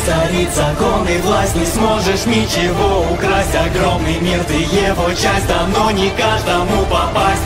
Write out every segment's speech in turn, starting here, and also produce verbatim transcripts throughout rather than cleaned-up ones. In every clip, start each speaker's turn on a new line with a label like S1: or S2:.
S1: царит закон и власть, не сможешь ничего украсть. Огромный мир, ты его часть, давно не каждому попасть.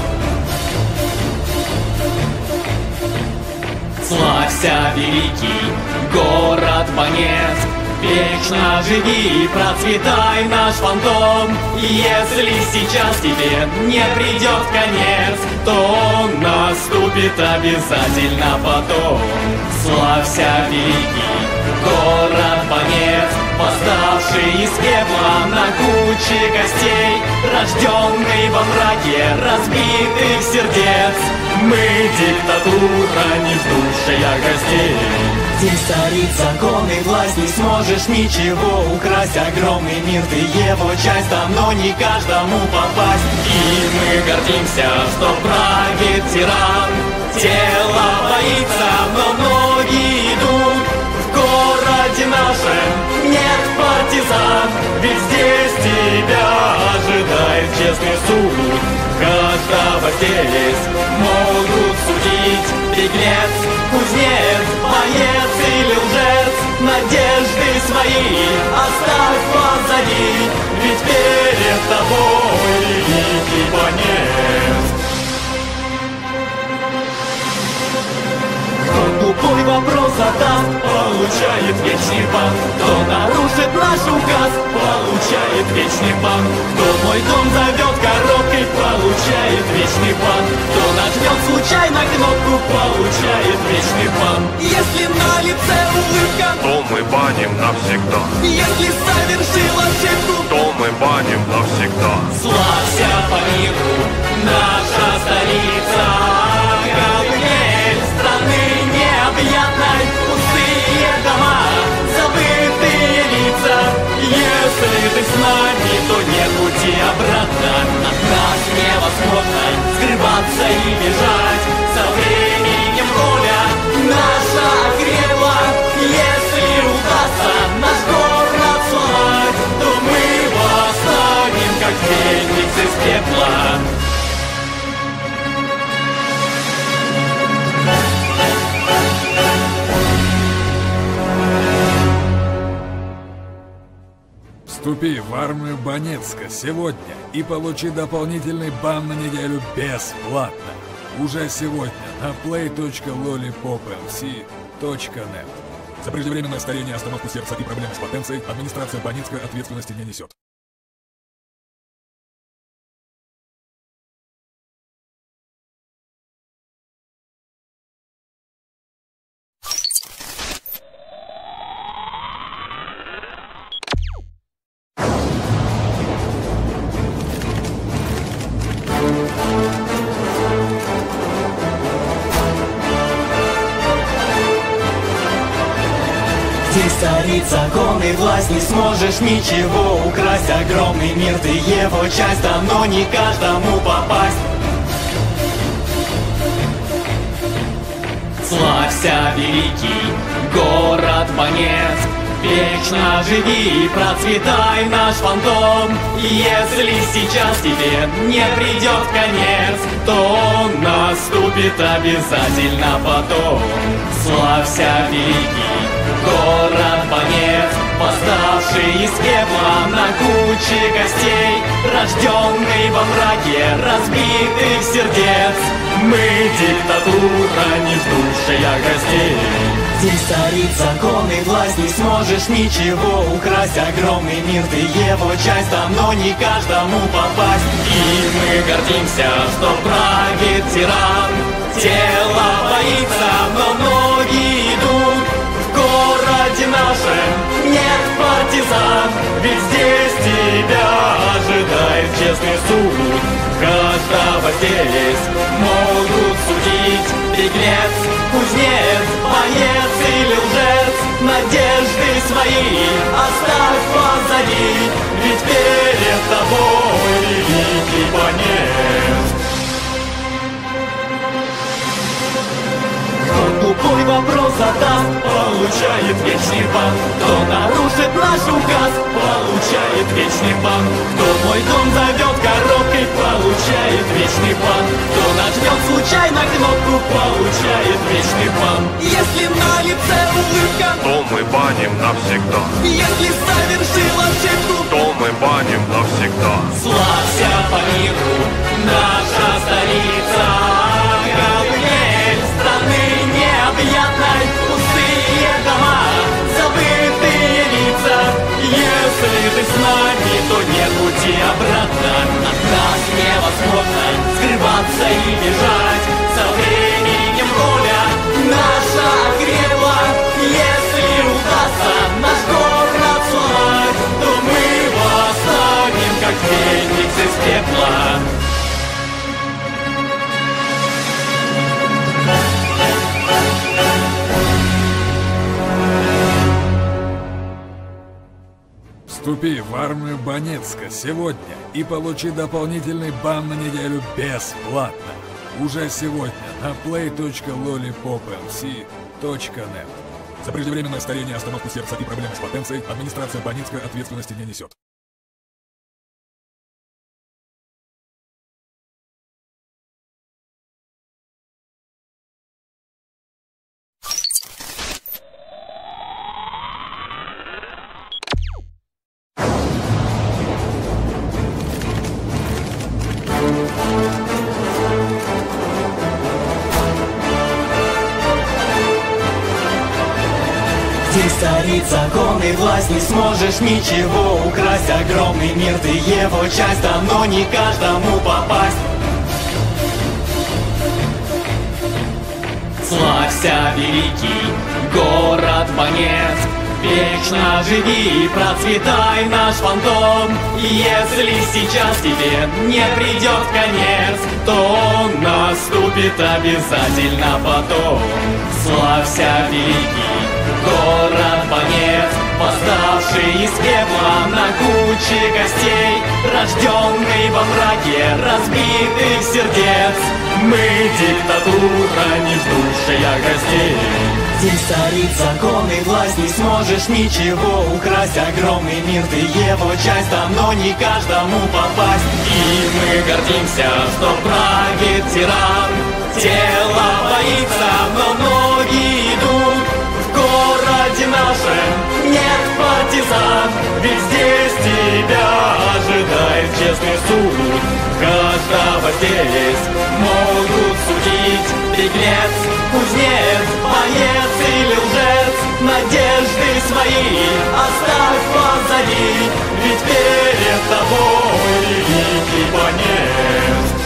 S1: Славься, великий город Банецк, вечно живи и процветай наш фантом. Если сейчас тебе не придет конец, то он наступит обязательно потом. Славься, великий город Банецк, восставший из пепла на куче костей, рожденный во мраке разбитых сердец. Мы диктатура, не ждущая гостей. Здесь царит закон и власть, не сможешь ничего украсть. Огромный мир, ты его часть, давно не каждому попасть. И мы гордимся, что правит тиран. Тело боится, но ноги идут. В городе нашем нет партизан, ведь здесь тебя ожидает честный суд. Каждого здесь могут судить беглец, кузнец, боец или лжец. Надежды свои оставь позади, ведь перед тобой великий Банецк. Кто тупой вопрос задаст, получает вечный бан. Кто нарушит наш указ, получает вечный бан. Кто мой дом зовет коробкой, получает вечный бан. Кто нажмет случайно кнопку, получает вечный бан. Если на лице улыбка,
S2: то мы баним навсегда.
S1: Если совершил ошибку,
S2: то мы баним навсегда.
S1: Славься по миру, наша столица. Колыбель страны необъятной, пустые дома, забытые лица. Если ты с нами, то нет пути обратно. От нас невозможно скрываться и бежать. Со временем воля наша окрепла. Если удастся наш город сломать, то мы восстанем, как феникс из пепла.
S3: Вступи в армию Банецка сегодня и получи дополнительный бан на неделю бесплатно. Уже сегодня на плей точка лолипоп эл си точка нет. За преждевременное старение, остановку сердца и проблемы с потенцией администрация Банецка ответственности не несет.
S1: Здесь царит закон и власть, не сможешь ничего украсть. Огромный мир, ты его часть, давно не каждому попасть. Славься, великий город Банецк, вечно живи и процветай наш фантом. Если сейчас тебе не придет конец, то он наступит обязательно потом. Славься, великий город Банецк, восставший из пепла на куче костей, рожденный во мраке разбитых сердец. Мы диктатура, не ждущая гостей. Здесь царит закон и власть, не сможешь ничего украсть. Огромный мир, ты его часть, давно не каждому попасть. И мы гордимся, что правит тиран. Тело боится, но ноги идут. В городе нашем нет партизан, ведь здесь тебя ожидает честный суд. Каждого здесь могут судить беглец, кузнец, боец или лжец. Надежды свои оставь позади, ведь перед тобой великий Банецк. Кто тупой вопрос задаст, получает вечный бан. Кто нарушит наш указ, получает вечный бан. Кто мой дом зовет коробкой, получает получает вечный бан. Кто нажмет случайно кнопку, получает вечный бан. Если на лице улыбка,
S2: то мы баним навсегда.
S1: если совершил ошибку,
S2: то мы баним навсегда.
S1: славься по миру, наша столица. Колыбель страны необъятной, пустые дома, забытые лица. Если ты с нами, то нет пути обратно. От нас невозможно скрываться и бежать. Со временем воля наша окрепла. Если удастся наш город сломать, то мы восстанем, как феникс из пепла.
S3: Вступи в армию Банецка сегодня и получи дополнительный бан на неделю бесплатно. Уже сегодня на плей точка лолипоп эл си точка нет. За преждевременное старение, остановку сердца и проблемы с потенцией администрация Банецка ответственности не несет.
S1: Здесь царит закон и власть, не сможешь ничего украсть. Огромный мир, ты его часть, давно не каждому попасть. Славься, великий город Банецк, вечно живи и процветай наш фантом. Если сейчас тебе не придет конец, то он наступит обязательно потом. Славься, великий город Банецк, восставший из пепла на куче костей, рожденный во мраке разбитых сердец. Мы диктатура, не ждущая гостей. Здесь царит закон и власть, не сможешь ничего украсть. Огромный мир, ты его часть, давно не каждому попасть. И мы гордимся, что правит тиран. Тело боится, но ноги идут. В городе нашем нет партизан, ведь здесь тебя ожидает честный суд. Каждого здесь могут судить беглец, кузнец, боец или лжец. Надежды свои оставь позади, ведь перед тобой великий Банецк.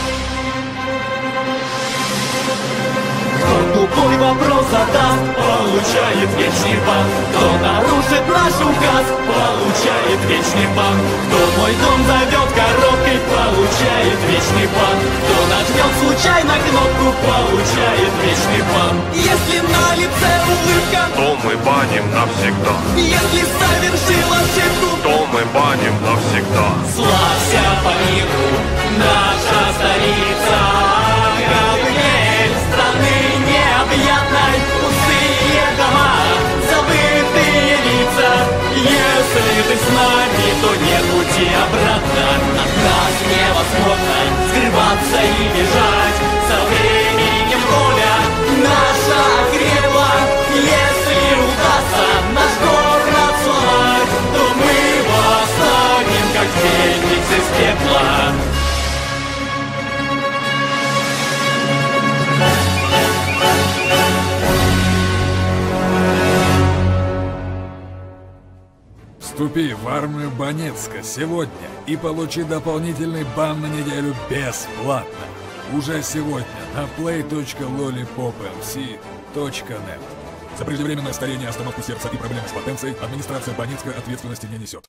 S1: Кто тупой вопрос задаст, получает вечный бан. Кто нарушит наш указ, получает вечный бан. Кто мой дом зовет коробкой, получает вечный бан. Кто нажмет случайно кнопку, получает вечный бан. Если на лице улыбка,
S2: то мы баним навсегда.
S1: если совершил ошибку,
S2: то мы баним навсегда.
S1: славься по миру, наша столица. Колыбель страны необъятной, пустые дома, забытые лица. Если ты с нами, то нет пути обратно. От нас невозможно скрываться и бежать. Со временем воля наша окрепла. Если удастся наш город сломать, то мы восстанем, как феникс из пепла.
S3: Вступи в армию Банецка сегодня и получи дополнительный бан на неделю бесплатно. Уже сегодня на плей точка лолипоп эл си точка нет. За преждевременное старение, остановку сердца и проблемы с потенцией администрация Банецка ответственности не несет.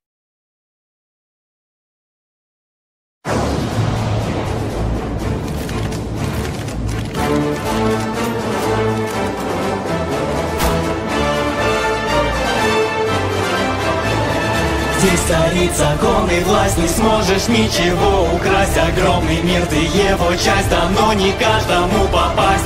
S1: Здесь царит закон и власть, не сможешь ничего украсть. Огромный мир, ты его часть, давно не каждому попасть.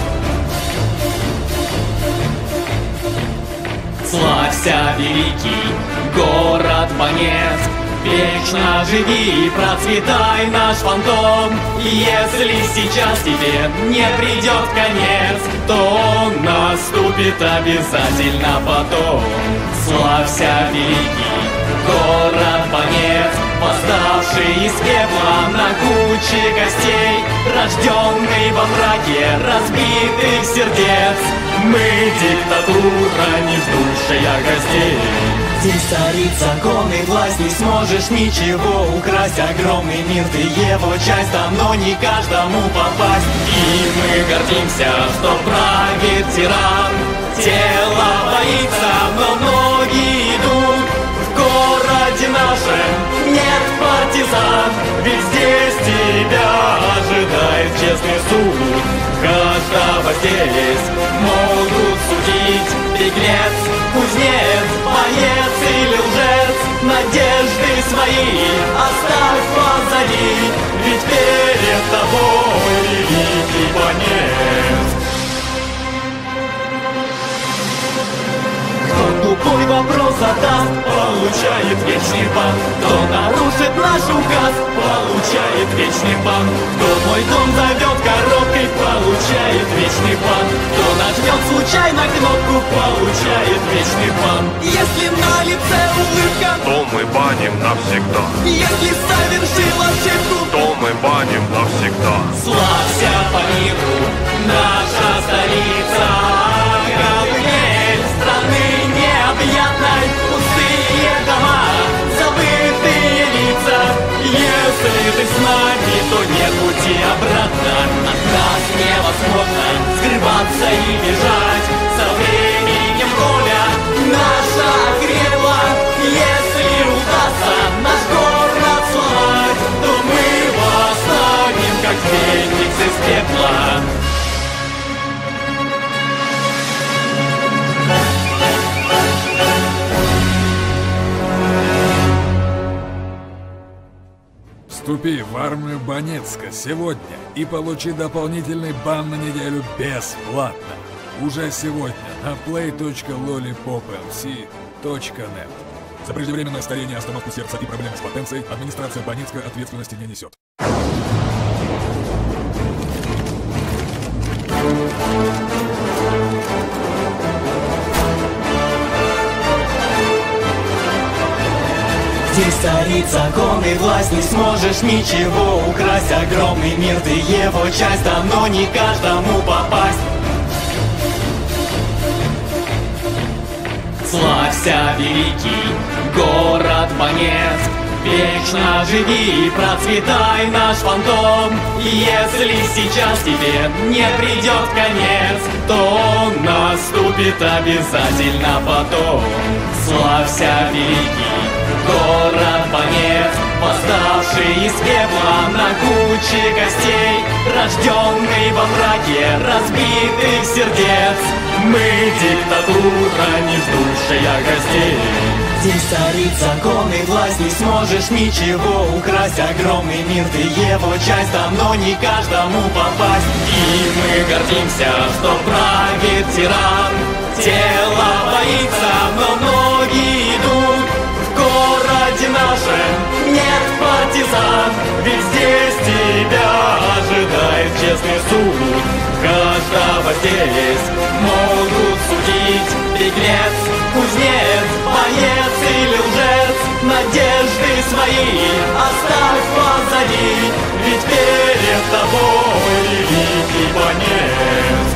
S1: Славься, великий город Банецк, Вечно живи и процветай, наш фантом. Если сейчас тебе не придет конец, то он наступит обязательно потом. Славься, великий город Банец, восставший из пепла на куче костей, рожденный во мраке разбитых сердец. Мы диктатура, не ждущая гостей. Здесь царит закон и власть, не сможешь ничего украсть. Огромный мир, ты его часть, там, но не каждому попасть. И мы гордимся, что правит тиран. Тело боится, но ноги идут. В городе нашем нет партизан, ведь здесь тебя ожидает честный суд. Каждого здесь могут судить беглец, кузнец, боец или лжец. Надежды свои оставь позади, ведь перед тобой великий Банец. Кто тупой вопрос задаст, получает вечный бан. Кто нарушит наш указ, получает вечный бан. Кто мой дом зовет коробкой, получает вечный бан. Кто нажмет случайно кнопку, получает вечный бан. Если на лице улыбка,
S2: то мы баним навсегда.
S1: если совершил ошибку,
S2: То мы баним навсегда.
S1: славься по миру, наша столица. Колыбель страны необъятной, пустые дома, забытые лица. Если ты с нами, то нет пути обратно. От нас невозможно скрываться и бежать. Со временем воля наша окрепла. Если удастся наш город сломать, то мы восстанем, как феникс из пепла.
S3: Вступи в армию Банецка сегодня и получи дополнительный бан на неделю бесплатно. Уже сегодня на плей точка лолипоп эл си точка нет. За преждевременное старение, остановку сердца и проблемы с потенцией администрация Банецка ответственности не несет.
S1: Здесь царит закон и власть, не сможешь ничего украсть. Огромный мир, ты его часть, там, но не каждому попасть. Славься, великий город Банец, вечно живи и процветай, наш фантом. Если сейчас тебе не придет конец, то он наступит обязательно потом. Славься, великий город Банец, восставший из пепла на куче костей, рожденный во мраке разбитых сердец. Мы диктатура, не ждущая гостей. Здесь царит закон и власть, не сможешь ничего украсть. Огромный мир, ты его часть, там, но не каждому попасть. И мы гордимся, что правит тиран. Тело боится, но ноги идут. В городе нашем нет партизан, ведь здесь тебя ожидает честный суд. Каждого здесь могут судить беглец, кузнец, боец или лжец. Надежды свои оставь позади, ведь перед тобой великий Банец.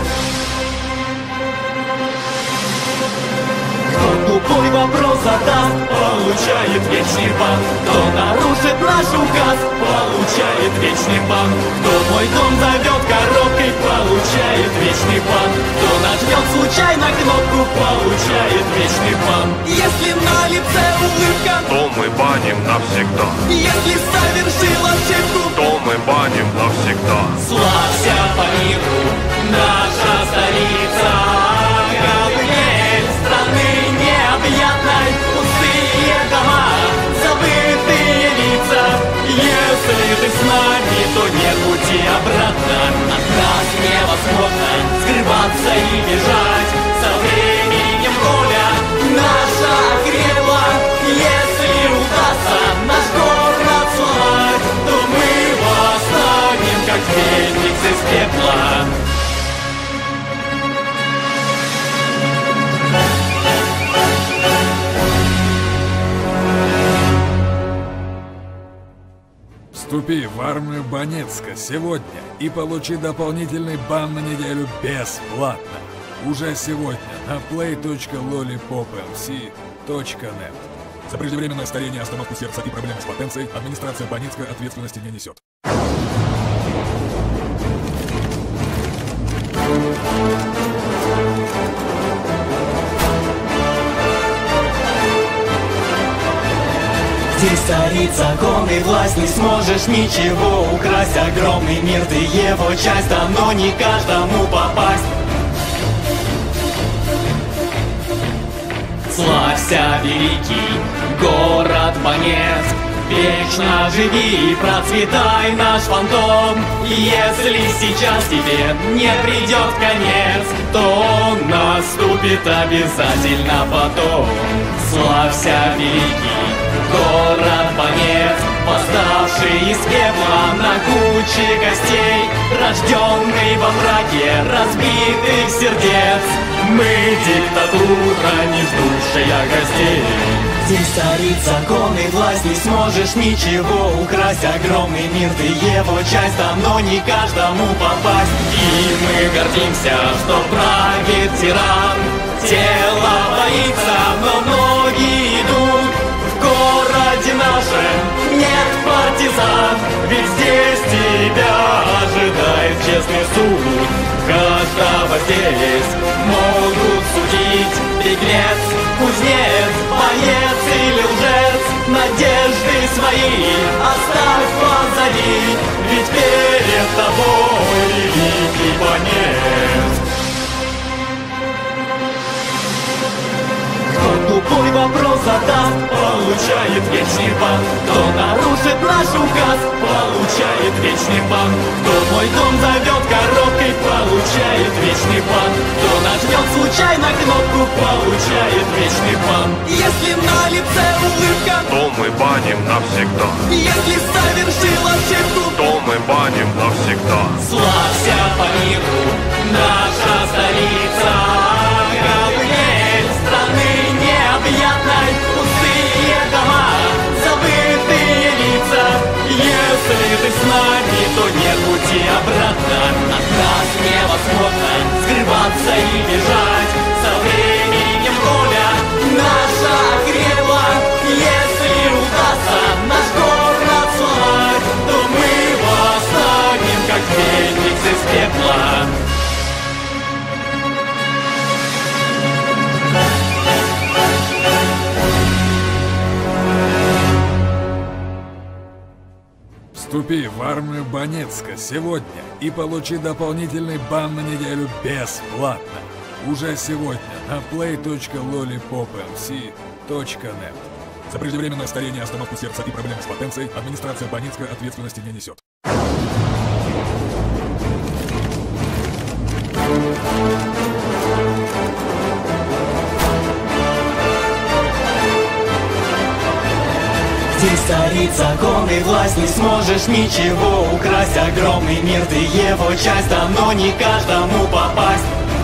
S1: Кто тупой вопрос задаст, получает вечный бан. Кто нарушит наш указ, получает вечный бан. Кто мой дом зовет коробкой, получает вечный бан. Кто нажмет случайно кнопку, получает вечный бан. Если на лице улыбка,
S2: То мы баним навсегда.
S1: если совершил ошибку,
S2: То мы баним навсегда.
S1: славься по миру, наша столица. Колыбель страны необъятной, пустые дома, забытые лица. Если ты с нами, то нет пути обратно. От нас невозможно скрываться и бежать. Со временем воля наша окрепла. Если удастся наш
S3: Вступи в армию Банецка сегодня и получи дополнительный бан на неделю бесплатно. Уже сегодня на плей точка лолипопмси точка нет. За преждевременное старение, остановку сердца и проблемы с потенцией администрация Банецка ответственности не несет.
S1: Здесь царит закон и власть, не сможешь ничего украсть. Огромный мир, ты его часть, да, но не каждому попасть. Славься, великий город Банецк, вечно живи и процветай наш фантом. И если сейчас тебе не придет конец, то он наступит обязательно потом. Славься, великий город Банецк, восставший из пепла на куче костей, рожденный во мраке разбитых сердец. Мы диктатура, не ждущая гостей. Здесь царит закон и власть, не сможешь ничего украсть. Огромный мир, ты его часть, там, но не каждому попасть. И мы гордимся, что правит тиран. Тело боится, но ноги идут. В городе нашем нет партизан, ведь здесь тебя ожидает честный суд. Каждого здесь могут судить беглец, кузнец, боец или лжец. Надежды свои оставь позади, ведь перед тобой великий Банецк. Кто тупой вопрос задаст, получает вечный бан. Кто нарушит наш указ, получает вечный бан. Кто мой дом зовет коробкой, получает вечный бан. Кто нажмет случайно кнопку, получает вечный бан. Если на лице улыбка,
S2: то мы баним навсегда.
S1: если совершил ошибку,
S2: То мы баним навсегда.
S1: славься по миру, наша столица. Колыбель страны необъятной, пустые дома, забытые лица. Если ты с нами, то нет пути обратно. От нас невозможно скрываться и бежать. Со временем воля наша окрепла. Если удастся наш город сломать, то мы восстанем, как феникс из пепла.
S3: Вступи в армию Банецка сегодня и получи дополнительный бан на неделю бесплатно. Уже сегодня на плей точка лолипопмси точка нет. За преждевременное старение, остановку сердца и проблемы с потенцией администрация Банецка ответственности не несет.
S1: Здесь царит закон и власть, не сможешь ничего украсть. Огромный мир, ты его часть, да, но не каждому попасть.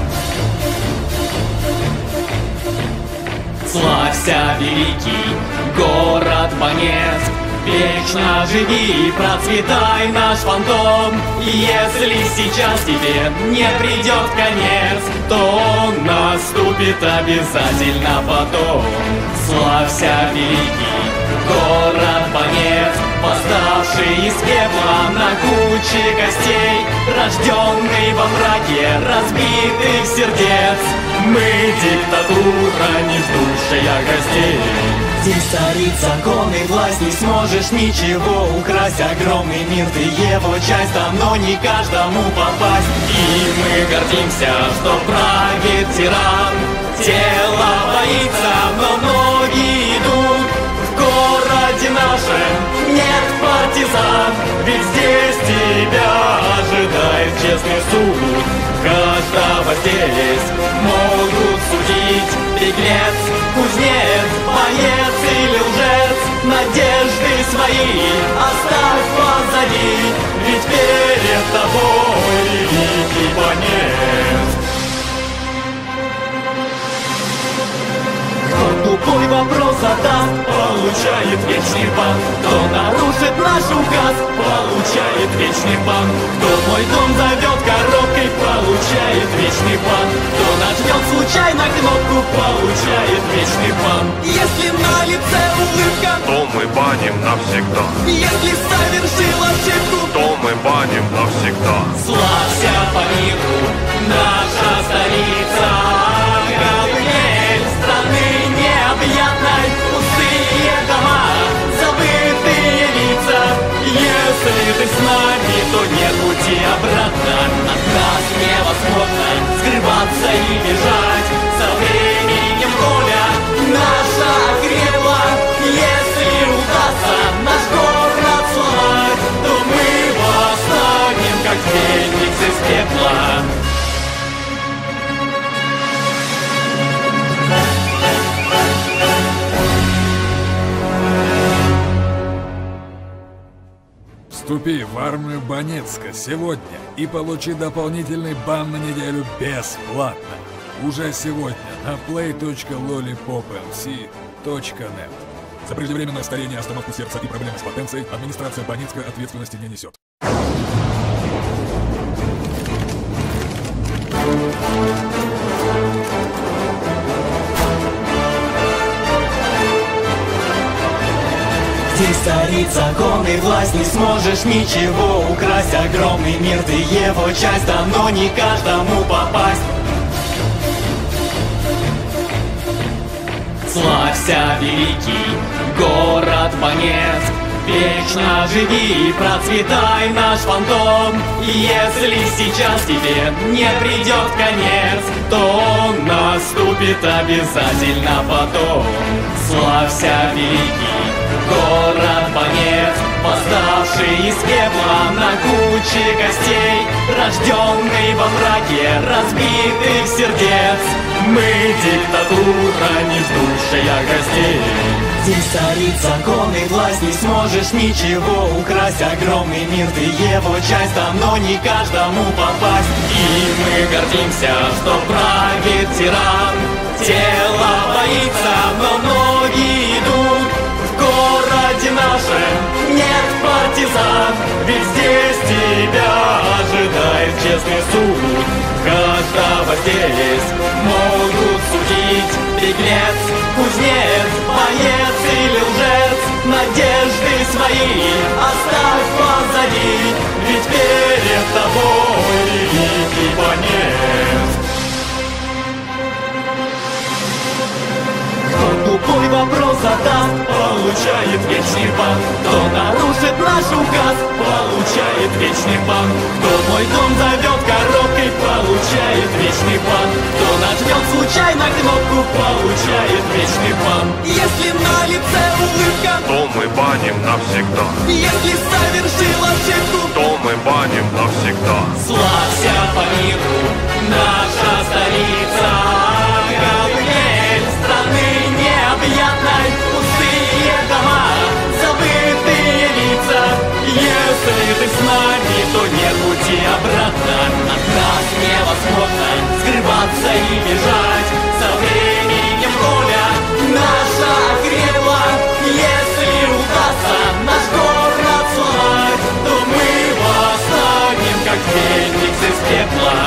S1: Славься, великий город Банецк, вечно живи и процветай наш фантом. И если сейчас тебе не придет конец, то он наступит обязательно потом. Славься, великий город Банецк, восставший из пепла на куче костей, рожденный во мраке разбитых сердец. Мы диктатура, не ждущая гостей. Здесь царит закон и власть, не сможешь ничего украсть. Огромный мир, ты его часть, там, но не каждому попасть. И мы гордимся, что правит тиран. Тело боится, но ноги идут. В городе нашем нет партизан, ведь здесь тебя ожидает честный суд. Каждого здесь могут судить беглец, кузнец, боец или лжец. Надежды свои оставь позади, ведь перед тобой великий Банецк. Кто тупой вопрос задаст, получает вечный бан. Кто нарушит наш указ, получает вечный бан. Кто мой дом зовет коробкой, получает вечный бан. Кто нажмет случайно кнопку, получает вечный бан. Если на лице улыбка,
S2: то мы баним навсегда.
S1: если совершил ошибку,
S2: То мы баним навсегда.
S1: славься по миру, наша столица. Колыбель страны необъятной, пустые дома, забытые лица. Если ты с нами, то нет пути обратно. От нас невозможно скрываться и бежать. Со временем воля наша окрепла. Если удастся наш город сломать, то мы восстанем, как феникс из пепла.
S3: Вступи в армию Банецка сегодня и получи дополнительный бан на неделю бесплатно. Уже сегодня на плей точка лолипоп эл си точка нет. За преждевременное старение, остановку сердца и проблемы с потенцией администрация Банецка ответственности не несет.
S1: Здесь царит закон и власть, не сможешь ничего украсть. Огромный мир, ты его часть, да но не каждому попасть. Славься, великий город Банецк, вечно живи и процветай наш фантом. И если сейчас тебе не придет конец, то он наступит обязательно потом. Славься, великий город Банецк, восставший из пепла на куче костей, рожденный во мраке разбитых сердец. Мы диктатура, не ждущая гостей. Здесь царит закон и власть, не сможешь ничего украсть. Огромный мир, ты его часть, да но не каждому попасть. И мы гордимся, что правит тиран. Тело боится, но ноги идут. В городе нашем нет партизан, ведь здесь тебя ожидает честный суд. Каждого здесь могут судить беглец, кузнец, боец или лжец. Надежды свои оставь позади, ведь перед тобой великий Банецк. Тупой вопрос задаст, получает вечный бан. Кто нарушит наш указ, получает вечный бан. Кто мой дом зовет коробкой, получает вечный бан. Кто нажмет случайно кнопку, получает вечный бан. Если на лице улыбка,
S2: То мы баним навсегда.
S1: если совершил ошибку,
S2: То мы баним навсегда.
S1: славься по миру, наша столица. Колыбель страны необъятной, пустые дома, забытые лица. Если ты с нами, то нет пути обратно. От нас невозможно скрываться и бежать. Со временем воля наша окрепла. Если удастся наш город сломать, то мы восстанем, как феникс из пепла.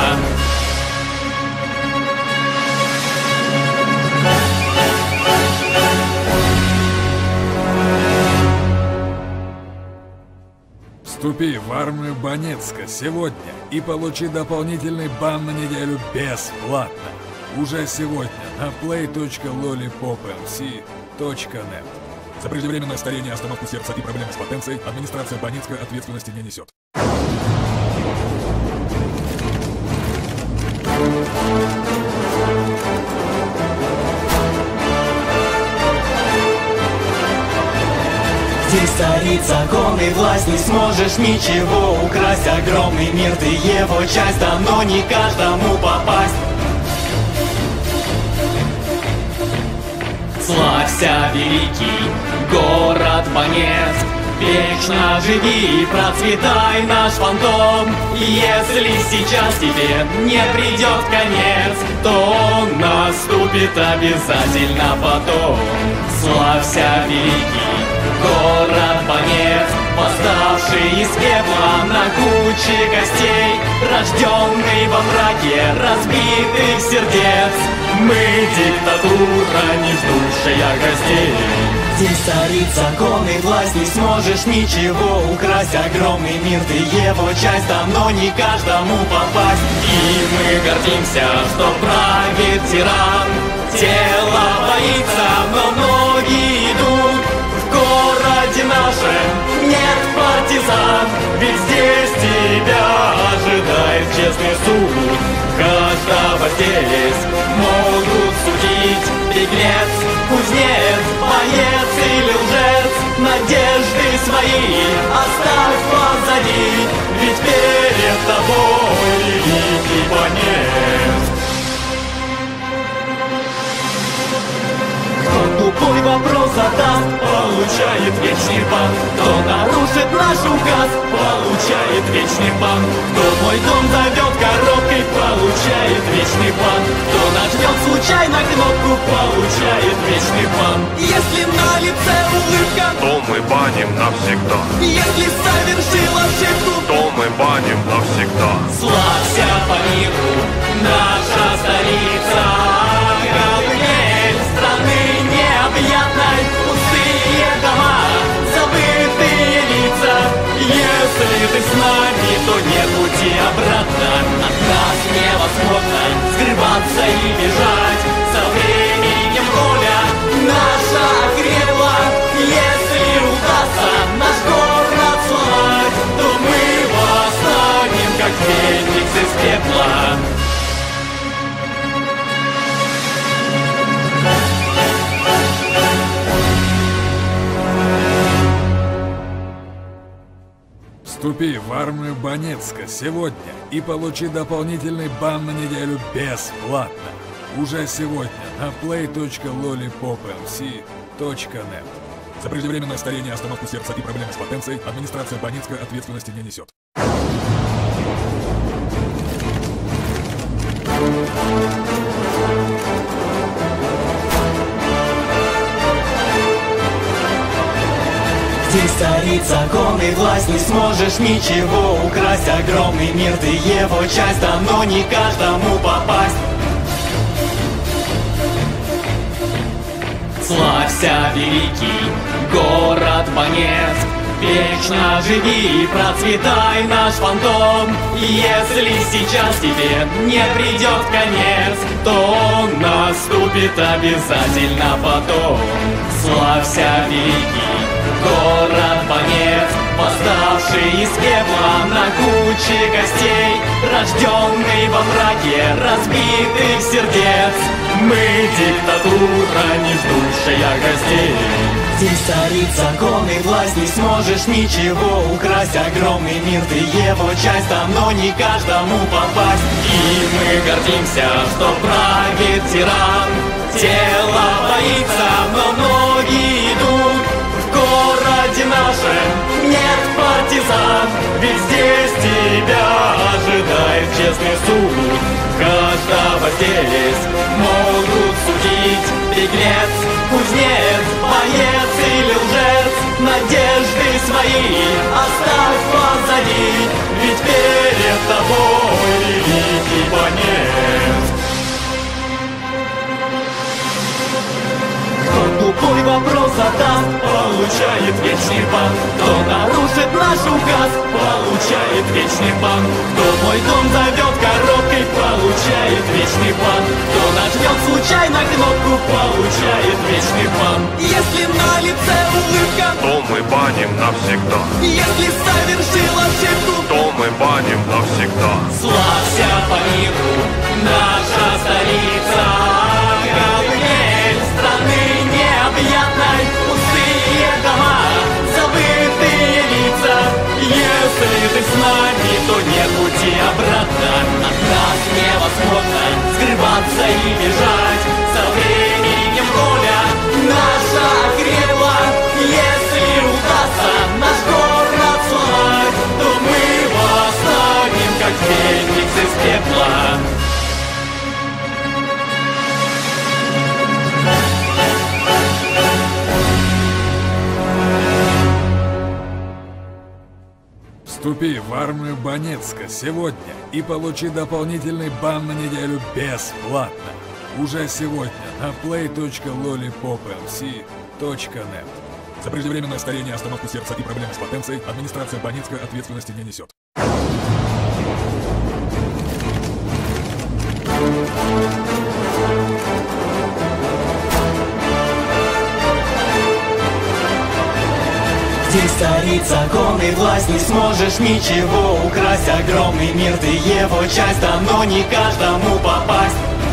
S3: Вступи в армию Банецка сегодня и получи дополнительный бан на неделю бесплатно. Уже сегодня на плей точка лолипоп эл си точка нет. За преждевременное старение, остановку сердца и проблемы с потенцией администрация Банецка ответственности не несет.
S1: Здесь царит закон и власть, не сможешь ничего украсть. Огромный мир, ты его часть, да но не каждому попасть. Славься, великий город Банецк, Вечно живи и процветай, наш фантом. Если сейчас тебе не придет конец, то он наступит обязательно потом. Славься, великий город Банец, восставший из пепла на куче костей, рожденный во мраке разбитых сердец. Мы диктатура, не ждущая гостей. Здесь царит закон и власть, не сможешь ничего украсть. Огромный мир, ты его часть, давно не каждому попасть. И мы гордимся, что правит тиран. Тело боится, но ноги идут. В городе нашем нет партизан, ведь здесь тебя ожидает честный суд. Каждого здесь могут судить беглец, кузнец, боец или лжец. Надежды свои оставь позади, ведь перед тобой великий Банец. Кто тупой вопрос задаст, получает вечный бан. Кто нарушит наш указ, получает вечный бан. Кто мой дом зовет коробкой, получает вечный бан. Кто нажмет случайно кнопку, получает вечный бан. Если на лице улыбка,
S2: то мы баним навсегда.
S1: если совершил ошибку,
S2: То мы баним навсегда.
S1: славься по миру, наша столица. Колыбель страны необъятной, пустые дома, забытые лица. Если ты с нами, то нет пути обратно. От нас невозможно скрываться и бежать. Со временем воля наша окрепла. Если удастся наш город сломать, то мы восстанем, как феникс из пепла.
S3: Вступи в армию Банецка сегодня и получи дополнительный бан на неделю бесплатно. Уже сегодня на плей точка лолипоп эм си точка нет. За преждевременное старение, остановку сердца и проблемы с потенцией администрация Банецка ответственности не несет.
S1: Здесь царит закон и власть, не сможешь ничего украсть. Огромный мир, ты его часть, давно не каждому попасть. Славься, великий город Банец, вечно живи и процветай, наш фантом. Если сейчас тебе не придет конец, то он наступит обязательно потом. Славься, великий город Банец, восставший из пепла на куче костей, рожденный во мраке разбитых сердец. Мы диктатура, не ждущая гостей. Здесь царит закон и власть, не сможешь ничего украсть. Огромный мир, ты его часть, давно не каждому попасть. И мы гордимся, что правит тиран. Тело боится, но ноги идут. В городе нашем нет партизан, ведь здесь тебя ожидает честный суд. Каждого здесь могут судить беглец, кузнец, боец или лжец. Надежды свои оставь позади, ведь перед тобой великий Банец. Тупой вопрос задаст, получает вечный бан. Кто нарушит наш указ, получает вечный бан. Кто мой дом зовет коробкой, получает вечный бан. Кто нажмет случайно кнопку, получает вечный бан. Если на лице улыбка,
S2: То мы баним навсегда.
S1: если совершил ошибку,
S2: То мы баним навсегда.
S1: славься по миру, наша столица. Колыбель страны необъятной, пустые дома, забытые лица. Если ты с нами, то нет пути обратно. От нас невозможно скрываться и бежать. Со временем воля наша окрепла. Если удастся наш
S3: Вступи в армию Банецка сегодня и получи дополнительный бан на неделю бесплатно. Уже сегодня на плей точка лолипоп эм си точка нет. За преждевременное старение, остановку сердца и проблемы с потенцией администрация Банецка ответственности не несет.
S1: Здесь царит закон и власть, не сможешь ничего украсть. Огромный мир, ты его часть, но не каждому попасть.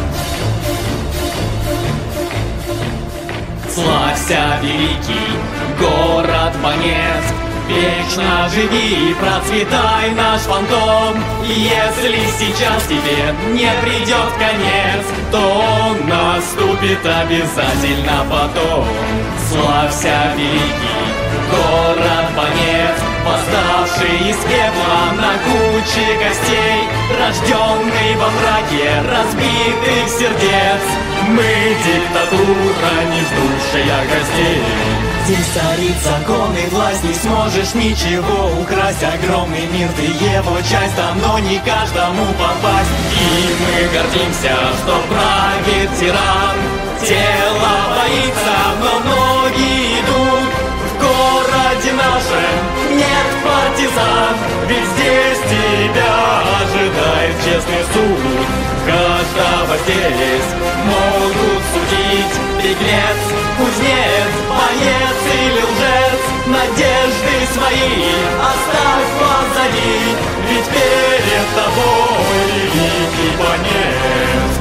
S1: Славься, великий город Банецк, вечно живи и процветай наш фантом. Если сейчас тебе не придет конец, то он наступит обязательно потом. Славься, великий город Банецк, восставший из пепла на куче костей, рожденный во мраке разбитых сердец. Мы диктатура, не ждущая гостей. Здесь царит закон и власть, не сможешь ничего украсть. Огромный мир, ты его часть, но не каждому попасть. И мы гордимся, что правит тиран. Тело боится, но ноги идут. В городе нашем нет партизан, ведь здесь тебя ожидает честный суд. Каждого здесь могут судить беглец, кузнец, боец или лжец. Надежды свои оставь позади, ведь перед тобой великий Банецк.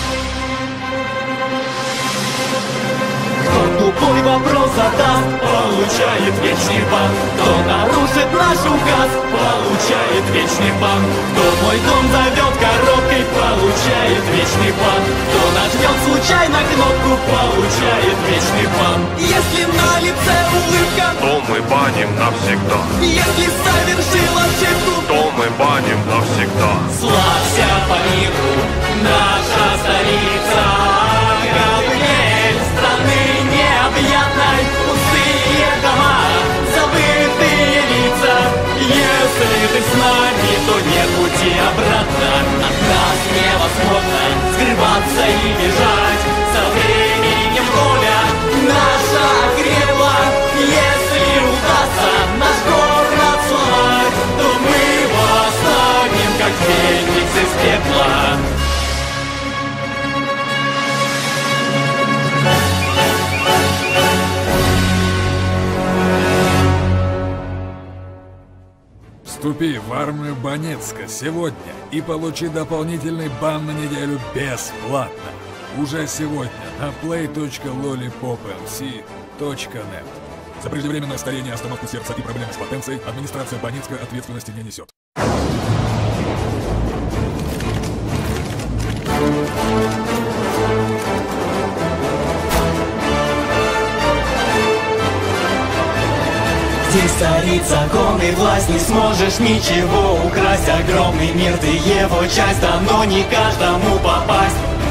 S1: Тупой вопрос задаст, получает вечный бан. Кто нарушит наш указ, получает вечный бан. Кто мой дом зовет коробкой, получает вечный бан. Кто нажмет случайно кнопку, получает вечный бан. Если на лице улыбка,
S2: то мы баним навсегда.
S1: если совершил ошибку,
S2: То мы баним навсегда.
S1: славься по миру, наша столица. Колыбель страны необъятной, пустые дома, забытые лица. Если ты с нами, то нет пути обратно. От нас невозможно скрываться и бежать. Со временем воля наша окрепла. Если удастся наш город сломать, то мы восстанем, как феникс из пепла.
S3: Вступи в армию Банецка сегодня и получи дополнительный бан на неделю бесплатно. Уже сегодня на плей точка лолипоп эм си точка нет. За преждевременное старение, остановку сердца и проблемы с потенцией администрация Банецка ответственности не несет.
S1: Здесь царит закон и власть, не сможешь ничего украсть. Огромный мир, ты его часть, но не каждому попасть.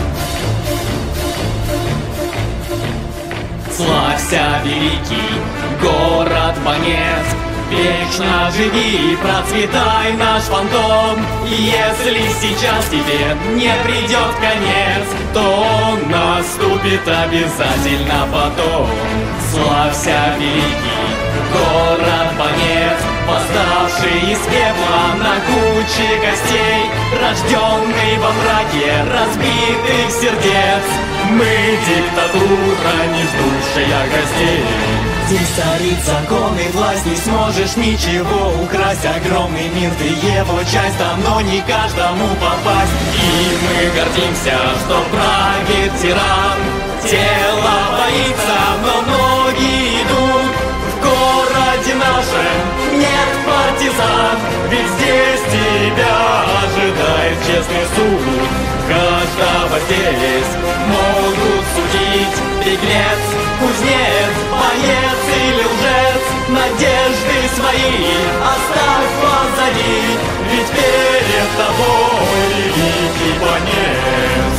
S1: Славься, великий город Банецк, вечно живи и процветай наш фантом. Если сейчас тебе не придет конец, то он наступит обязательно потом. Славься, великий город Банецк, восставший из пепла на куче костей, рожденный во мраке разбитых сердец. Мы диктатура, не ждущая гостей. Здесь царит закон и власть, не сможешь ничего украсть. Огромный мир, ты его часть, но не каждому попасть. И мы гордимся, что правит тиран. Тело боится, но ноги идут. В городе нашем нет партизан, ведь здесь тебя ожидает честный суд. Каждого здесь могут судить беглец, кузнец, боец или лжец. Надежды свои оставь позади, ведь перед тобой великий Банецк.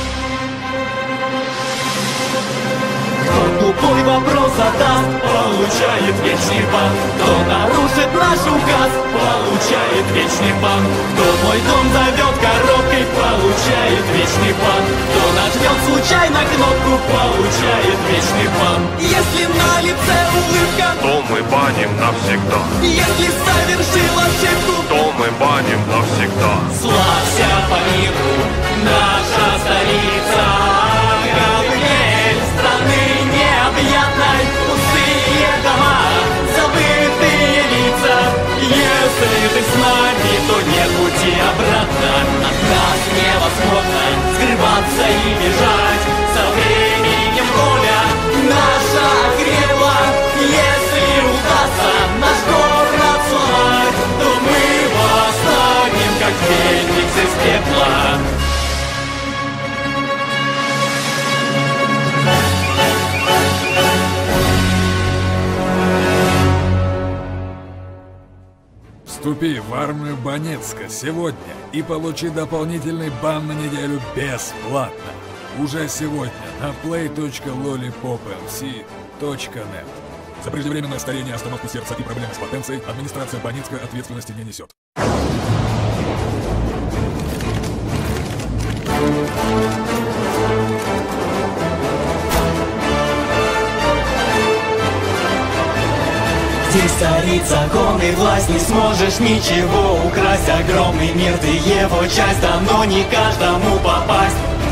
S1: Кто тупой вопрос задаст, получит получает вечный бан. Кто нарушит наш указ, получает вечный бан. Кто мой дом зовет коробкой, получает вечный бан. Кто нажмет случайно кнопку, получает вечный бан. Если на лице улыбка,
S2: то мы баним навсегда.
S1: если совершил ошибку,
S2: То мы баним навсегда.
S1: славься по миру, наша столица. Колыбель страны необъятной, пустые дома, забытые лица. Если ты с нами, то нет пути обратно. От нас невозможно скрываться и бежать. Со временем воля наша окрепла. Если удастся наш город сломать, то мы восстанем, как феникс из пепла.
S3: Вступи в армию Банецка сегодня и получи дополнительный бан на неделю бесплатно. Уже сегодня на плей точка лолипоп эм си точка нет. За преждевременное старение, остановку сердца и проблемы с потенцией администрация Банецка ответственности не несет.
S1: Здесь царит закон и власть, не сможешь ничего украсть. Огромный мир, ты его часть, давно не каждому попасть.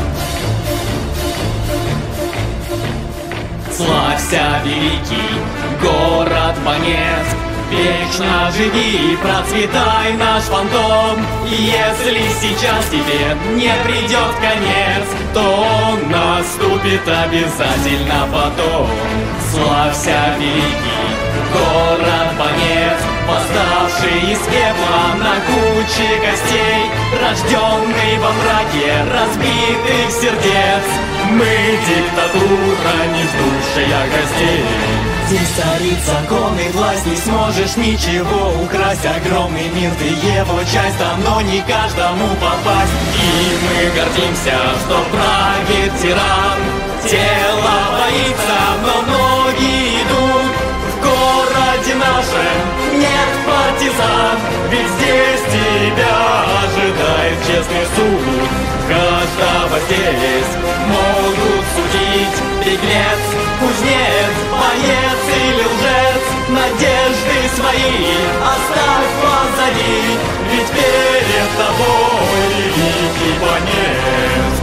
S1: Славься, великий город Банецк, вечно живи и процветай наш фантом. Если сейчас тебе не придет конец, то он наступит обязательно потом. Славься, великий город Банецк, восставший из пепла на куче костей, рожденный во мраке разбитых сердец. Мы диктатура, не ждущая гостей. Здесь царит закон и власть, не сможешь ничего украсть. Огромный мир, ты его часть, давно не каждому попасть. И мы гордимся, что правит тиран. Тело боится, но ноги идут. В городе нашем нет партизан, ведь здесь тебя ожидает честный суд. Каждого здесь могут судить беглец, кузнец, боец или лжец. Надежды свои оставь позади, ведь перед тобой великий Банецк.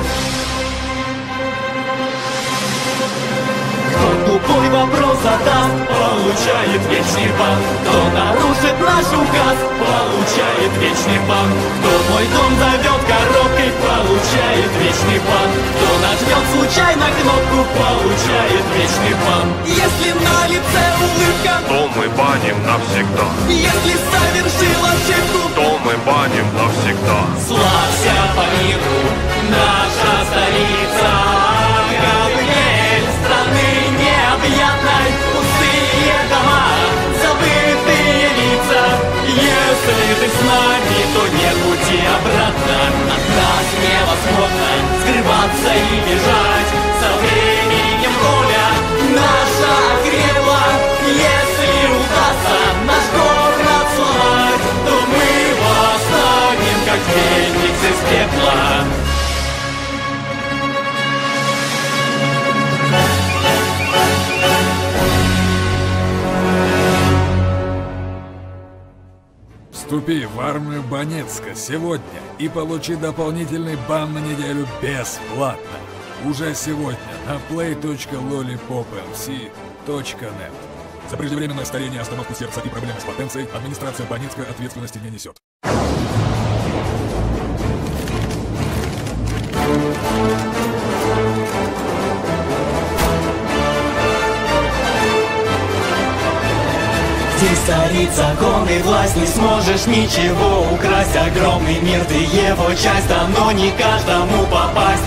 S1: Тупой вопрос задаст, получает вечный бан. Кто нарушит наш указ, получает вечный бан. Кто мой дом зовет коробкой, получает вечный бан. Кто нажмет случайно кнопку, получает вечный бан. Если на лице улыбка,
S2: То мы баним навсегда.
S1: если совершил ошибку,
S2: То мы баним навсегда.
S1: славься по миру, наша столица. Колыбель страны необъятной, пустые дома, забытые лица. Если ты с нами, то нет пути обратно. От нас невозможно скрываться и бежать. Со временем воля наша окрепла. Если удастся наш город сломать, то мы восстанем, как феникс из пепла.
S3: Вступи в армию Банецка сегодня и получи дополнительный бан на неделю бесплатно. Уже сегодня на плей точка лолипоп эм си точка нет. За преждевременное старение, остановку сердца и проблемы с потенцией администрация Банецка ответственности не несет.
S1: Здесь царит закон и власть, не сможешь ничего украсть. Огромный мир, ты его часть, давно не каждому попасть.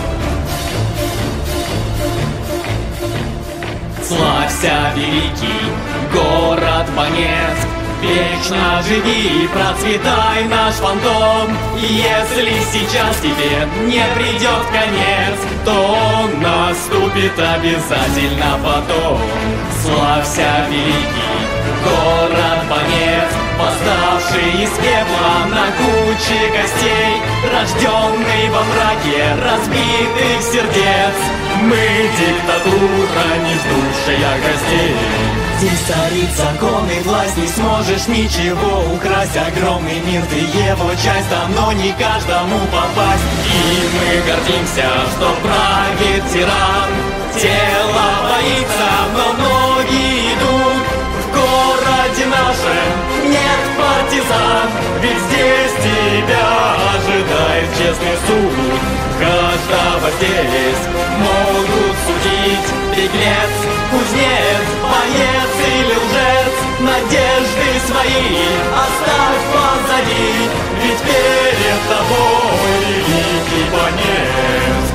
S1: Славься, великий город Банецк, Вечно живи и процветай, наш фантом. Если сейчас тебе не придет конец, то он наступит обязательно потом. Славься, великий город-бонец, восставший из пепла на куче костей, рожденный во мраке разбитых сердец. Мы диктатура, не ждущая гостей. Здесь царит закон и власть, не сможешь ничего украсть. Огромный мир, ты его часть, там, но не каждому попасть. И мы гордимся, что правит тиран. Тело боится, но ноги идут. В городе нашем нет партизан, ведь здесь тебя ожидает честный суд. Каждого здесь могут судить беглец, кузнец, боец или лжец. Надежды свои оставь позади, ведь перед тобой великий бонец.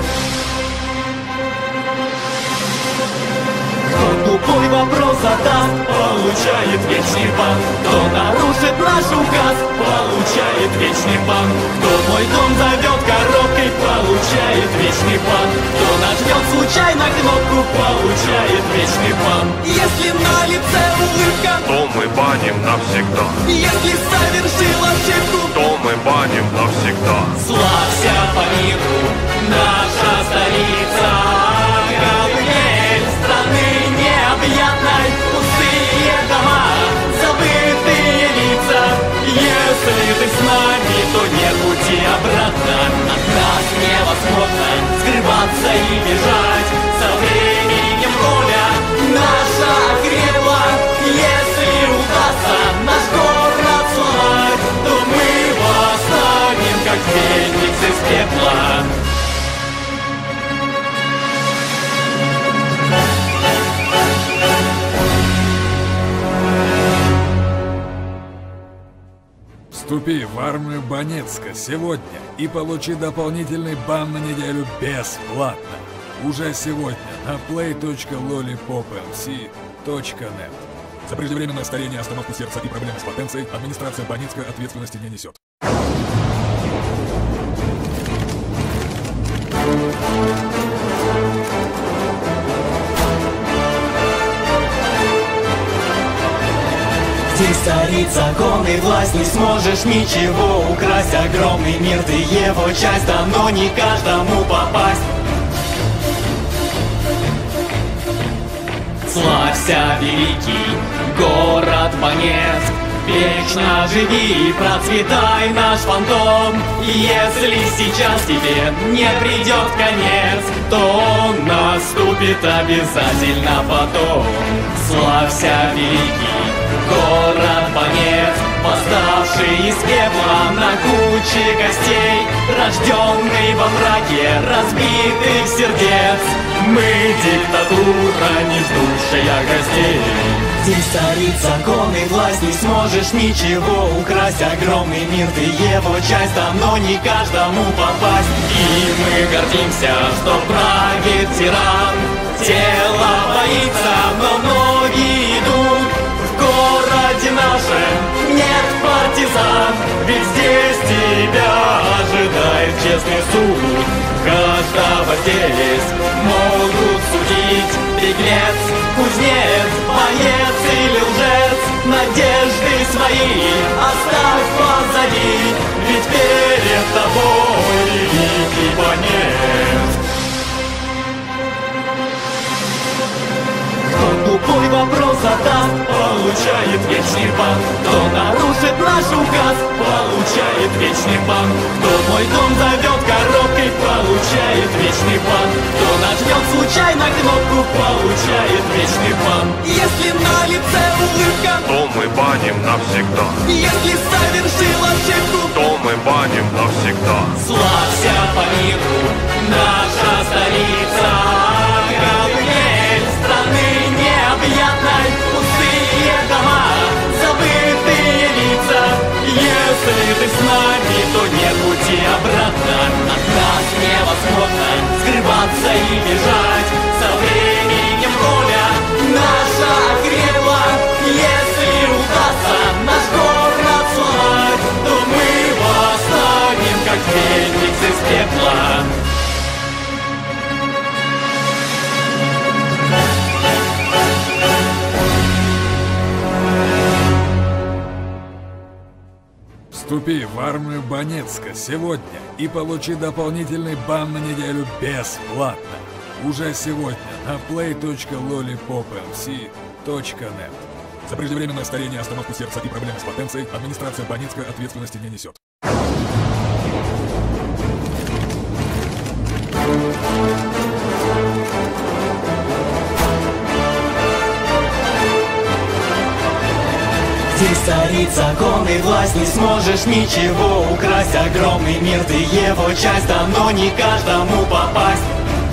S1: Кто тупой вопрос задаст, получает вечный бан. Кто нарушит наш указ, получает вечный бан. Кто мой дом зовет коробкой, получает вечный бан. Кто нажмет случайно кнопку, получает вечный бан. Если на лице улыбка,
S2: то мы баним навсегда.
S1: если совершил ошибку,
S2: То мы баним навсегда.
S1: славься по миру, наша столица. Колыбель страны необъятной, пустые дома, забытые лица. Если ты с нами, то нет пути обратно. От нас невозможно скрываться и бежать. Со временем воля наша окрепла. Если удастся наш город сломать, то мы восстанем, как феникс из пепла.
S3: Вступи в армию Бонецка сегодня и получи дополнительный бан на неделю бесплатно. Уже сегодня на плей точка лолипоп эл си точка нет. За преждевременное старение, остановку сердца и проблемы с потенцией администрация Бонецка ответственности не несет.
S1: Здесь царит закон и власть, не сможешь ничего украсть. Огромный мир, ты его часть, там, но не каждому попасть. Славься, великий город Бонецк, вечно живи и процветай, наш фантом. Если сейчас тебе не придет конец, то он наступит обязательно потом. Славься, великий город Бонецк, восставший из пепла на куче костей, рожденный во мраке разбитых сердец. Мы диктатура, не ждущая гостей. Здесь царит закон и власть, не сможешь ничего украсть. Огромный мир, ты его часть, там, но не каждому попасть. И мы гордимся, что правит тиран. Тело боится, но ноги идут. В городе нашем нет партизан, ведь здесь тебя ожидает честный суд. Каждого здесь могут судить беглец, кузнец, боец или лжец. Надежды свои оставь позади, ведь перед тобой великий бонец. Кто тупой вопрос задаст, получает вечный бан. Кто нарушит наш указ, получает вечный бан. Кто мой дом зовет коробкой, получает вечный бан. Кто нажмет случайно кнопку, получает вечный бан. Если на лице улыбка,
S2: То мы баним навсегда.
S1: если совершил ошибку,
S2: То мы баним навсегда.
S1: славься по миру, наша столица. Колыбель страны необъятной, пустые дома, забытые лица. Если ты с нами, то нет пути обратно. От нас невозможно скрываться и бежать. Со временем воля наша окрепла. Если удастся наш
S3: Вступи в армию Банецка сегодня и получи дополнительный бан на неделю бесплатно. Уже сегодня на плей точка лолипоп эм си точка нет. За преждевременное старение, остановку сердца и проблемы с потенцией администрация Банецка ответственности не несет.
S1: Здесь царит закон и власть, не сможешь ничего украсть. Огромный мир, ты его часть, там, но не каждому попасть.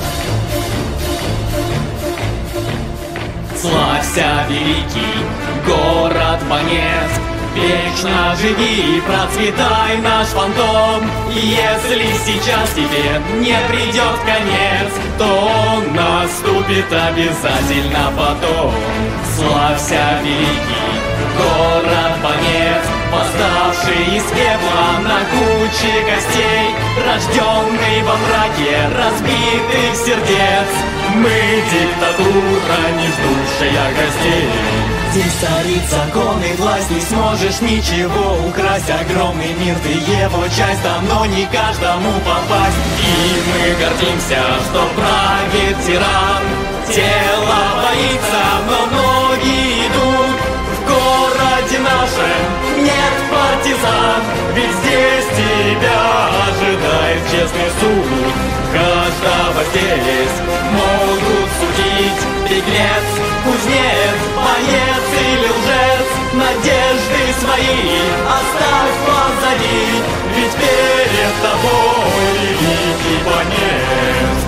S1: Славься, великий город Банецк, вечно живи и процветай наш фантом. Если сейчас тебе не придет конец, то он наступит обязательно потом. Славься, великий город Банецк, восставший из пепла на куче костей, рожденный во мраке разбитых сердец. Мы диктатура, не ждущая гостей. Здесь царит закон и власть, не сможешь ничего украсть. Огромный мир, ты его часть, там, но не каждому попасть. И мы гордимся, что правит тиран. Тело боится, но ноги идут. В городе нашем нет партизан, ведь здесь тебя ожидает честный суд. Каждого здесь могут судить беглец, кузнец, боец или лжец. Надежды свои оставь позади, ведь перед тобой великий Банецк.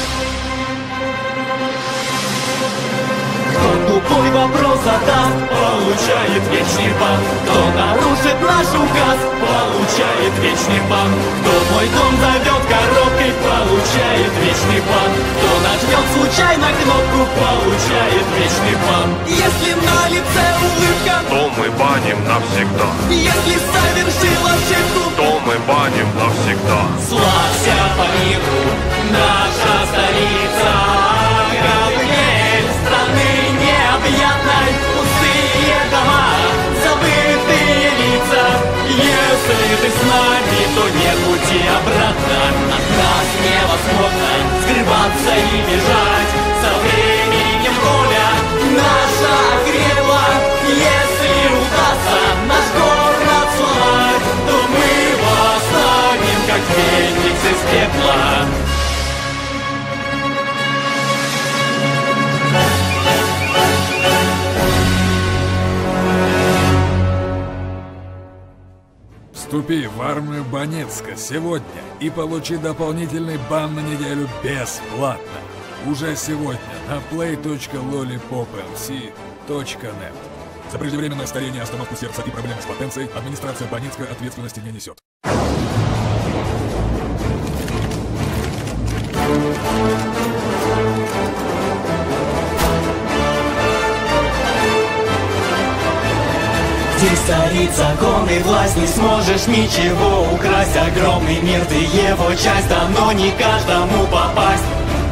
S1: Кто тупой вопрос задаст, получает вечный бан. Кто нарушит наш указ, получает вечный бан. Кто мой дом зовет коробкой, получает вечный бан. Кто нажмет случайно кнопку, получает вечный бан. Если на лице улыбка,
S2: то мы баним навсегда.
S1: если совершил ошибку,
S2: То мы баним навсегда.
S1: славься по миру, наша столица. Колыбель страны необъятной, пустые дома, забытые лица. Если ты с нами, то нет пути обратно. От нас невозможно скрываться и бежать. Со временем воля наша окрепла. Если удастся наш город сломать, то мы восстанем, как феникс из пепла.
S3: Вступи в армию Банецка сегодня и получи дополнительный бан на неделю бесплатно. Уже сегодня на плей точка лолипоп эм си точка нет. За преждевременное старение, остановку сердца и проблемы с потенцией администрация Банецка ответственности не несет.
S1: Здесь царит закон и власть, не сможешь ничего украсть. Огромный мир, ты его часть, там, но не каждому попасть.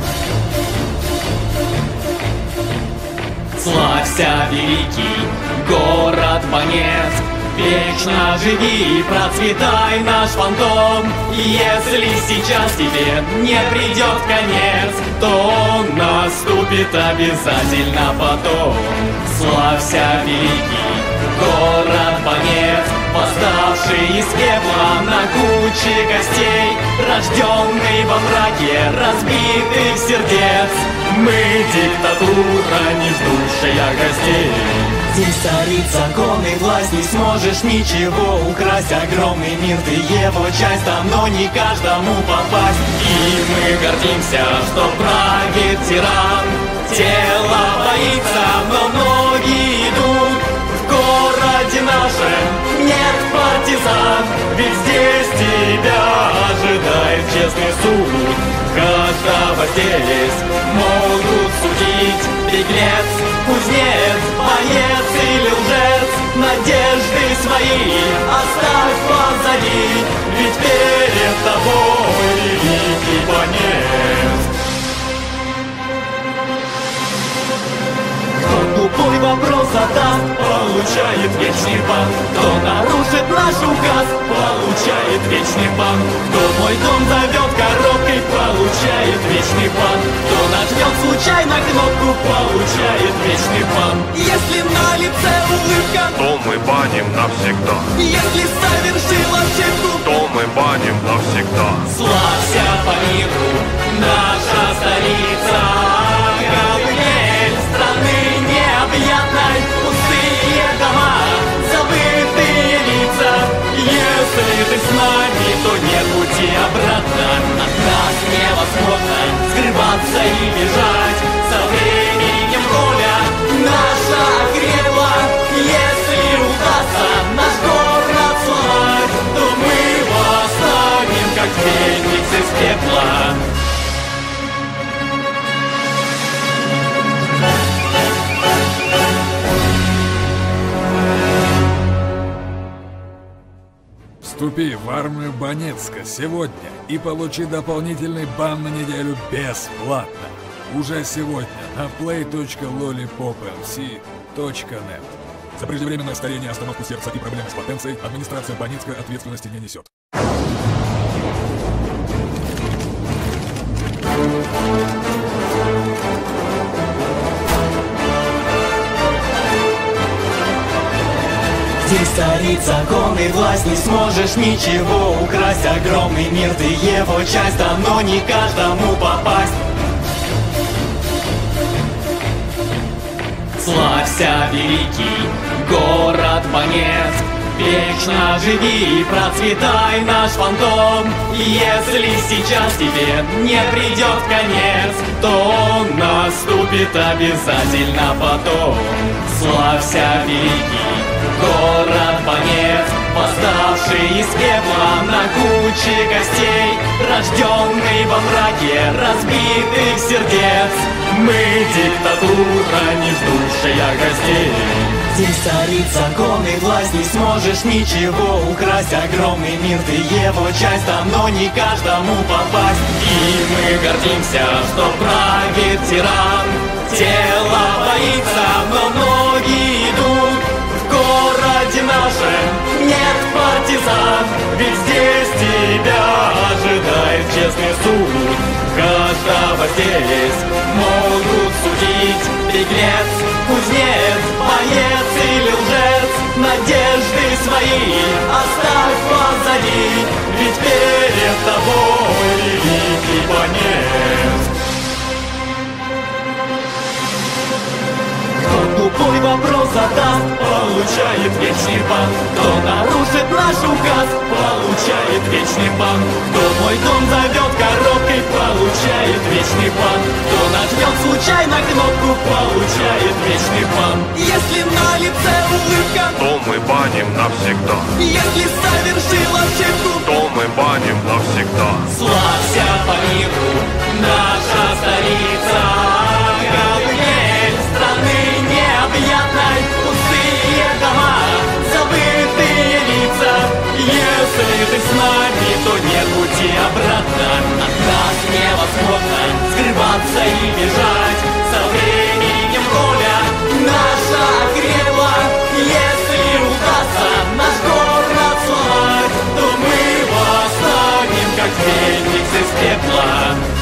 S1: Славься, великий город Банецк, вечно живи и процветай наш фантом. Если сейчас тебе не придет конец, то он наступит обязательно потом. Славься, великий город Банецк, восставший из пепла на куче костей, рожденный во мраке разбитых сердец. Мы диктатура, не ждущая гостей. Здесь царит закон и власть, не сможешь ничего украсть. Огромный мир, ты его часть, там, но не каждому попасть. И мы гордимся, что правит тиран. Тело боится, но ноги идут. В городе нашем нет партизан, ведь здесь тебя ожидает честный суд. Каждого здесь могут судить беглец, кузнец, боец или лжец. Надежды свои оставь позади, ведь перед тобой великий Банецк. Кто тупой вопрос задаст, получает вечный бан. Кто нарушит наш указ, Кто мой дом зовет коробкой, получает вечный бан. Кто нажмет случайно кнопку, получает вечный бан. Если на лице улыбка,
S2: то мы баним навсегда.
S1: если совершил ошибку,
S2: То мы баним навсегда.
S1: славься по миру, наша столица. Колыбель страны необъятной, пустые дома, забытые лица. Если ты с нами, то нет пути обратно. От нас невозможно скрываться и бежать. Со временем воля наша окрепла. Если удастся наш город сломать, то мы восстанем, как феникс из пепла.
S3: Вступи в армию Банецка сегодня и получи дополнительный бан на неделю бесплатно. Уже сегодня на плей точка лолипопмси точка нет. За преждевременное старение, остановку сердца и проблемы с потенцией администрация Банецка ответственности не несет.
S1: Здесь царит закон и власть, не сможешь ничего украсть. Огромный мир, ты его часть, там, но не каждому попасть. Славься, великий город Банецк, вечно живи и процветай наш фантом. Если сейчас тебе не придет конец, то он наступит обязательно потом. Славься, великий город Банецк, восставший из пепла на куче костей, рожденный во мраке разбитых сердец. Мы диктатура, не ждущая гостей. Здесь царит закон и власть, не сможешь ничего украсть. Огромный мир, ты его часть, там, но не каждому попасть. И мы гордимся, что правит тиран. Тело боится, но ноги идут. В городе нашем нет партизан, ведь здесь тебя ожидает честный суд. Каждого здесь могут судить беглец, кузнец, боец или лжец. Надежды свои оставь позади, ведь перед тобой великий Банецк. Кто тупой вопрос задаст, получает вечный бан. Кто нарушит наш указ, получает вечный бан. Кто мой дом зовет коробкой, получает вечный бан. Кто нажмет случайно кнопку, получает вечный бан. Если на лице улыбка,
S2: То мы баним навсегда.
S1: если совершил ошибку,
S2: То мы баним навсегда.
S1: славься по миру, наша столица. Колыбель страны необъятной, пустые дома, забытые лица. Если ты с нами, то нет пути обратно. От нас невозможно скрываться и бежать. Со временем воля наша окрепла. Если удастся наш город сломать, то мы восстанем, как феникс из пепла.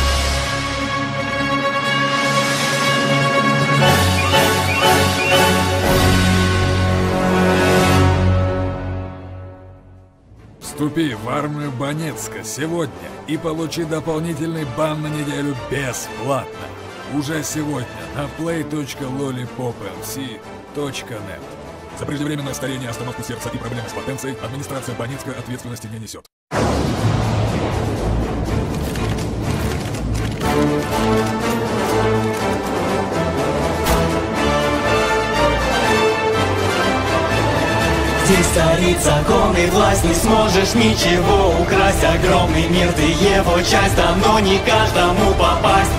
S3: Вступи в армию Банецка сегодня и получи дополнительный бан на неделю бесплатно. Уже сегодня на плей точка лолипопмси точка нет. За преждевременное старение, остановку сердца и проблемы с потенцией администрация Банецка ответственности не несет.
S1: Здесь царит закон и власть, не сможешь ничего украсть. Огромный мир, ты его часть, там, но не каждому попасть.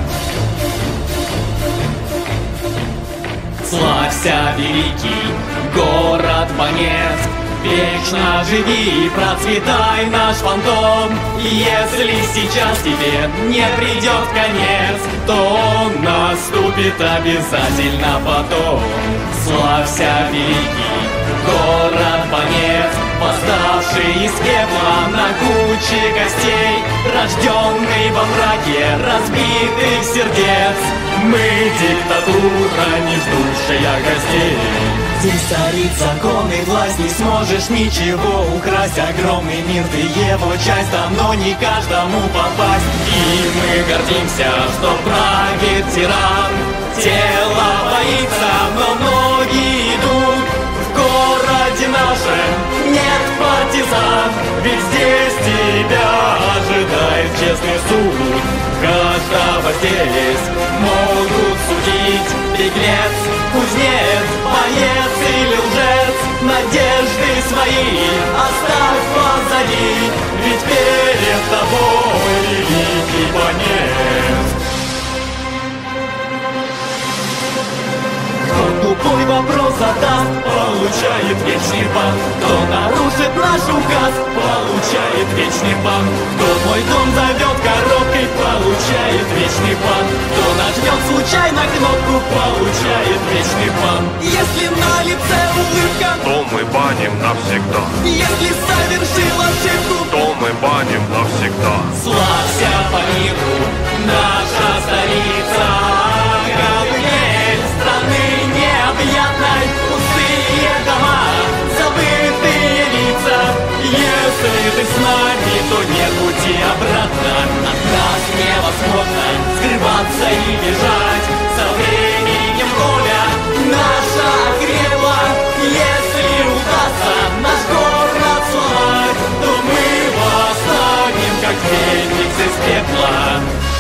S1: Славься, великий город Банецк, вечно живи и процветай наш фантом. Если сейчас тебе не придет конец, то он наступит обязательно потом. Славься, великий город Банецк, восставший из пепла на куче костей, рожденный во мраке разбитых сердец. Мы диктатура, не ждущая гостей. Здесь царит закон и власть, не сможешь ничего украсть. Огромный мир, ты его часть, там, но не каждому попасть. И мы гордимся, что правит тиран. Тело боится, но ноги идут. В городе нашем нет партизан, ведь здесь тебя ожидает честный суд. Каждого здесь могут судить беглец, кузнец, боец или лжец. Надежды свои оставь позади, ведь перед тобой великий конец. Кто тупой вопрос задаст, получает вечный бан. Кто нарушит наш указ, получает вечный бан. Кто мой дом зовет коробкой, получает вечный бан. Кто нажмет случайно кнопку, получает вечный бан. Если на лице улыбка,
S2: то мы баним навсегда.
S1: если совершил ошибку,
S2: То мы баним навсегда.
S1: славься по миру, наша столица. Колыбель страны необъятной, пустые дома, забытые лица. Если ты с нами, то нет пути обратно. От нас невозможно скрываться и бежать. Со временем воля наша окрепла. Если удастся наш город сломать, то мы восстанем, как феникс из пепла.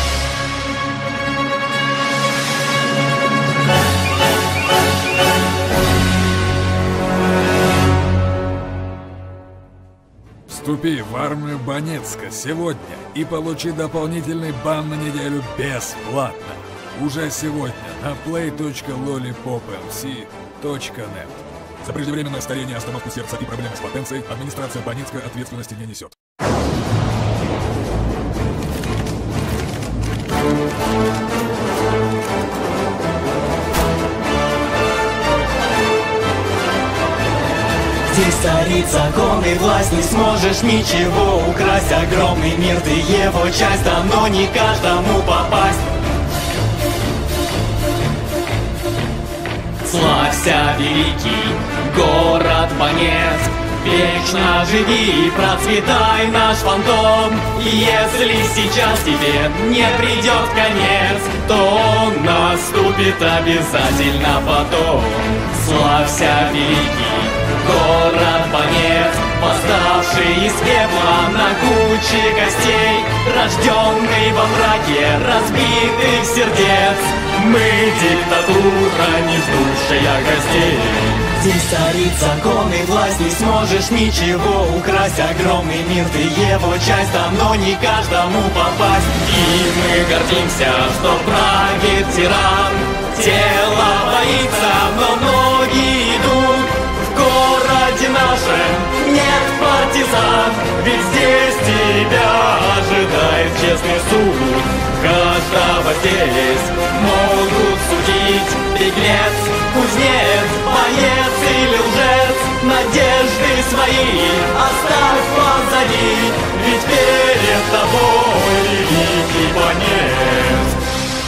S3: Вступи в армию Банецка сегодня и получи дополнительный бан на неделю бесплатно. Уже сегодня на плей точка лолипоп эл си точка нет. За преждевременное старение, остановку сердца и проблемы с потенцией администрация Банецка ответственности не несет.
S1: Здесь царит закон и власть, не сможешь ничего украсть. Огромный мир, ты его часть, там, но не каждому попасть. Славься, великий город Банецк, вечно живи и процветай наш фантом. И если сейчас тебе не придет конец, то он наступит обязательно потом. Славься, великий город Банецк, восставший из пепла на куче костей, рожденный во мраке разбитых сердец. Мы диктатура, не ждущая гостей. Здесь царит закон и власть, не сможешь ничего украсть. Огромный мир, ты его часть, там, но не каждому попасть. И мы гордимся, что правит тиран. Тело боится, но ноги идут. В городе нашем нет партизан, ведь здесь тебя ожидает честный суд. Каждого здесь могут судить беглец, кузнец, боец или лжец. Надежды свои оставь позади, ведь перед тобой великий конец.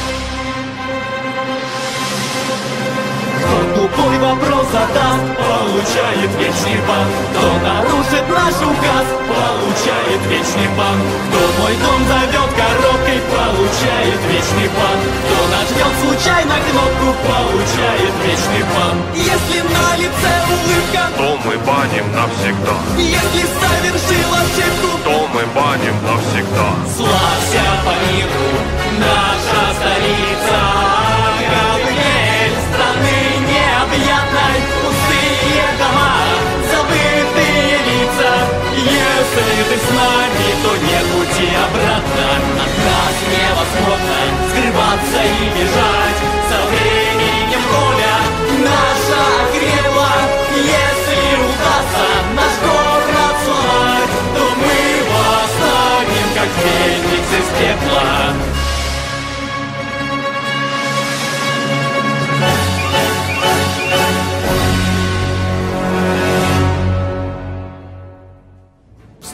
S1: Кто тупой вопрос задаст, получает вечный бан. Кто нарушит наш указ, получает вечный бан. Кто мой дом зовет коробкой, получает вечный бан. Кто нажмет случайно кнопку, получает вечный бан. Если на лице улыбка,
S2: То мы баним навсегда.
S1: если совершил ошибку,
S2: То мы баним навсегда.
S1: славься по миру, наша столица. Колыбель страны необъятной, пустые дома, забытые лица. Если ты с нами, то нет пути обратно. От нас невозможно скрываться и бежать. Со временем воля наша окрепла. Если удастся наш город сломать, то мы восстанем, как феникс из пепла.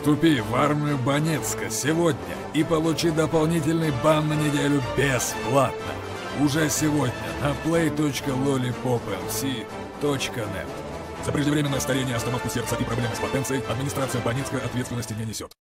S3: Вступи в армию Банецка сегодня и получи дополнительный бан на неделю бесплатно. Уже сегодня на плей точка лолипопмс точка нет. За преждевременное старение, остановку сердца и проблемы с потенцией администрация Банецка ответственности не несет.